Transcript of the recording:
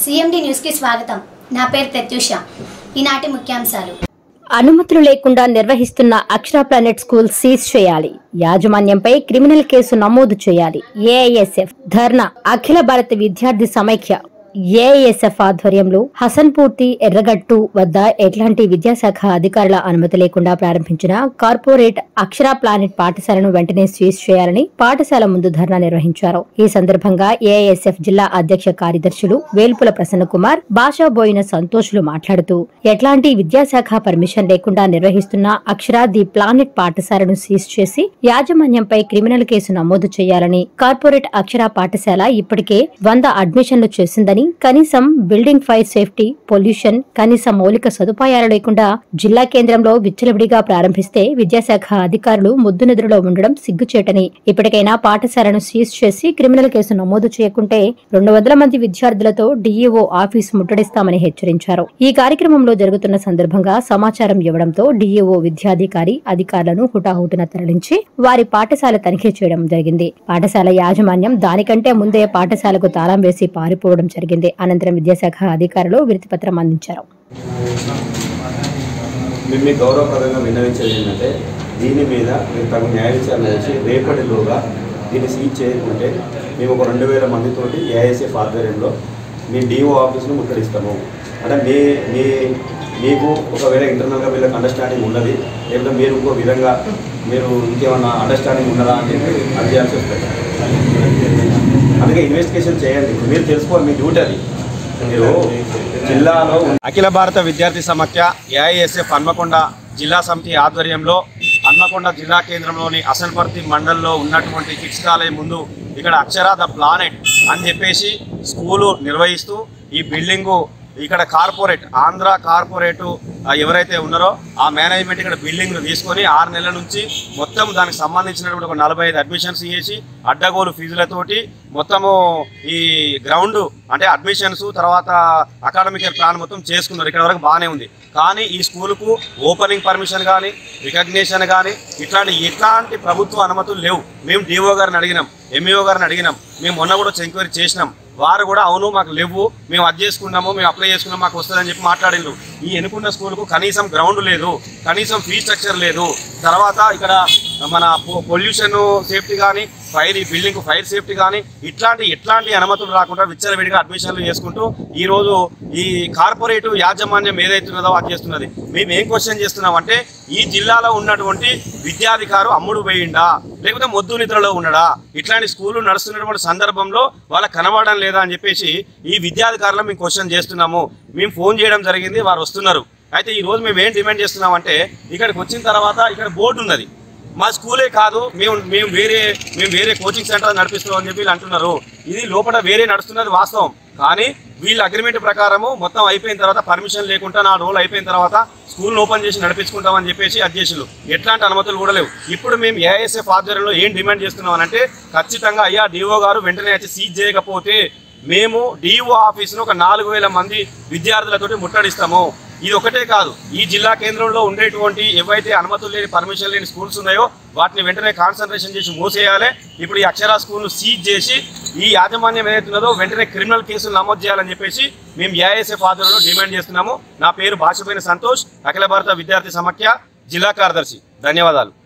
CMD news కి స్వాగతం। నా పేరు ప్రత్యూష। ఈనాటి ముఖ్యాంశాలు। అనుమతులు లేకుండా నిర్వహిస్తున్న అక్షర ప్లానెట్ స్కూల్ సీజ్ చేయాలి, యాజమాన్యంపై క్రిమినల్ కేసు నమోదు చేయాలి। ఏఐఎస్ఎఫ్ ధర్నా। అఖిల భారత విద్యార్థి సమైక్య ఏఐఎస్ఎఫ్ ఆధ్వర్యంలో హసన్పూర్తి ఎర్రగట్టు వద్ద ఎట్లాంటి విద్యాశాఖ అధికారుల అనుమతి లేకుండా ప్రారంభించిన కార్పొరేట్ అక్షర ప్లానెట్ పాఠశాలను వెంటనే సీజ్ చేయాలని పాఠశాల ముందు ధర్నా నిర్వహించారు। ఈ సందర్భంగా ఏఐఎస్ఎఫ్ జిల్లా అధ్యక్ష కార్యదర్శులు వేల్పుల ప్రసన్న కుమార్, భాషాబోయిన సంతోషులు మాట్లాడుతూ ఎట్లాంటి విద్యాశాఖ పర్మిషన్ లేకుండా నిర్వహిస్తున్న అక్షర ది ప్లానెట్ పాఠశాలను సీజ్ చేసి యాజమాన్యంపై క్రిమినల్ కేసు నమోదు చేయాలని, కార్పొరేట్ అక్షర పాఠశాల ఇప్పటికే 100 అడ్మిషన్లు చేసిందని, కనీసం బిల్డింగ్ ఫైర్ సేఫ్టీ, పొల్యూషన్, కనీస మౌలిక సదుపాయాలు లేకుండా జిల్లా కేంద్రంలో విచ్చలవిడిగా ప్రారంభిస్తే విద్యాశాఖ అధికారులు ముద్దునిద్రలో ఉండడం సిగ్గుచేటని, ఇప్పటికైనా పాఠశాలను సీజ్ చేసి క్రిమినల్ కేసు నమోదు చేయకుంటే 200 మంది విద్యార్థులతో డీఈఓ ఆఫీసు ముట్టడిస్తామని హెచ్చరించారు। ఈ కార్యక్రమంలో జరుగుతున్న సందర్భంగా సమాచారం ఇవ్వడంతో డీఈఓ విద్యాధికారి అధికారులను హుటాహుటిన తరలించి వారి పాఠశాల తనిఖీ చేయడం జరిగింది। పాఠశాల యాజమాన్యం దానికంటే ముందే పాఠశాలకు తాళం వేసి పారిపోవడం జరిగింది। అనంతరం విద్యాశాఖ అధికారులు వినతి పత్రం అందించారు। మేము గౌరవప్రదంగా విన్నవించేది ఏంటంటే దీని మీద మీరు తగు న్యాయ విచారణ చేసి రేపటిలోగా దీన్ని సీజ్ చేయకుంటే మేము ఒక 2000 మందితోటి ఏఐఎస్ఎఫ్ ఆధ్వర్యంలో మీ డిఓ ఆఫీస్ను ముట్టడిస్తాము। అంటే మీకు ఒకవేళ ఇంటర్నల్గా వీళ్ళకి అండర్స్టాండింగ్ ఉన్నది, లేకపోతే మీరు ఇంకో విధంగా మీరు ఇంకేమన్నా అండర్స్టాండింగ్ ఉన్నదా అని అది చేయాల్సి వస్తుంది। అందుకే ఇన్వెస్టిగేషన్ చేయండి, మీరు తెలుసుకోవాలి, మీ డ్యూటీ అది। మీరు జిల్లాలో అఖిల భారత విద్యార్థి సమైక్య ఏఐఎస్ఎఫ్ హన్మకొండ జిల్లా సమితి ఆధ్వర్యంలో హన్మకొండ జిల్లా కేంద్రంలోని హసన్పర్తి మండలంలో ఉన్నటువంటి కిడ్స్ కాలేజ్ ముందు ఇక్కడ అక్షర ద ప్లానెట్ అని చెప్పేసి స్కూలు నిర్వహిస్తూ ఈ బిల్డింగు ఇక్కడ కార్పొరేట్ ఆంధ్ర కార్పొరేటు ఎవరైతే ఉన్నారో ఆ మేనేజ్మెంట్ ఇక్కడ బిల్డింగ్ను తీసుకొని 6 నెలల నుంచి మొత్తం దానికి సంబంధించినటువంటి ఒక 45 అడ్మిషన్స్ చేసి అడ్డగోలు ఫీజులతోటి మొత్తము ఈ గ్రౌండ్ అంటే అడ్మిషన్స్ తర్వాత అకాడమిక్ ఇయర్ ప్లాన్ మొత్తం చేసుకున్నారు। ఇక్కడ వరకు బాగానే ఉంది, కానీ ఈ స్కూలుకు ఓపెనింగ్ పర్మిషన్ కానీ రికగ్నిషన్ కానీ ఇట్లాంటి ప్రభుత్వ అనుమతులు లేవు। మేము డిఓ గారిని అడిగినాం, ఎంఈఓ గారిని అడిగినాం, మేము మొన్న కూడా ఎంక్వైరీ చేసినాం, వారు కూడా అవును మాకు లేవు, మేము అది చేసుకున్నాము, మేము అప్లై చేసుకున్నాము, మాకు వస్తుందని చెప్పి మాట్లాడిండ్రు। ఈ ఎన్నుకున్న స్కూల్కు కనీసం గ్రౌండ్ లేదు, కనీసం ఫీ స్ట్రక్చర్ లేదు, తర్వాత ఇక్కడ మన పొల్యూషన్ సేఫ్టీ కానీ బిల్డింగ్ ఫైర్ సేఫ్టీ కానీ ఎట్లాంటి అనుమతులు రాకుండా విచ్చలవిడిగా అడ్మిషన్లు చేసుకుంటూ ఈరోజు ఈ కార్పొరేటు యాజమాన్యం ఏదైతున్నదో అది చేస్తున్నది। మేము ఏం క్వశ్చన్ చేస్తున్నామంటే ఈ జిల్లాలో ఉన్నటువంటి విద్యాధికారు అమ్ముడు పోయిండా లేకపోతే మొద్దు నిద్రలో ఉన్నాడా? ఇట్లాంటి స్కూళ్ళు నడుస్తున్నటువంటి సందర్భంలో వాళ్ళకి కనబడడం లేదా అని చెప్పేసి ఈ విద్యాధికారులను మేము క్వశ్చన్ చేస్తున్నాము। మేము ఫోన్ చేయడం జరిగింది, వారు వస్తున్నారు। అయితే ఈరోజు మేము ఏం డిమాండ్ చేస్తున్నామంటే ఇక్కడికి వచ్చిన తర్వాత ఇక్కడ బోర్డు ఉన్నది, మా స్కూలే కాదు మేము వేరే కోచింగ్ సెంటర్ నడిపిస్తున్నాం అని చెప్పి వీళ్ళు అంటున్నారు। ఇది లోపల వేరే నడుస్తున్నది వాస్తవం, కానీ వీళ్ళ అగ్రిమెంట్ ప్రకారము మొత్తం అయిపోయిన తర్వాత పర్మిషన్ లేకుండా 4 రోజులు అయిపోయిన తర్వాత స్కూల్ని ఓపెన్ చేసి నడిపించుకుంటామని చెప్పేసి అధ్యక్షులు ఎట్లాంటి అనుమతులు కూడా లేవు। ఇప్పుడు మేము ఏఐఎస్ఎఫ్ ఆధ్వర్యంలో ఏం డిమాండ్ చేస్తున్నామనంటే ఖచ్చితంగా అయ్యా డిఓ గారు వెంటనే వచ్చి సీజ్ చేయకపోతే మేము డిఓ ఆఫీసును ఒక 4000 మంది విద్యార్థులతోటి ముట్టడిస్తాము। ఇది ఒకటే కాదు, ఈ జిల్లా కేంద్రంలో ఉండేటువంటి ఏవైతే అనుమతులు లేని పర్మిషన్ లేని స్కూల్స్ ఉన్నాయో వాటిని వెంటనే కాన్సన్ట్రేషన్ చేసి మూసేయాలి। ఇప్పుడు ఈ అక్షర స్కూల్ను సీజ్ చేసి ఈ యాజమాన్యం ఏదైతున్నదో వెంటనే క్రిమినల్ కేసులు నమోదు చేయాలని చెప్పేసి మేము ఏఐఎస్ఎఫ్ ఆధ్వర్యంలో డిమాండ్ చేస్తున్నాము। నా పేరు భాషబోయిన సంతోష్, అఖిల భారత విద్యార్థి సమైక్య జిల్లా కార్యదర్శి। ధన్యవాదాలు।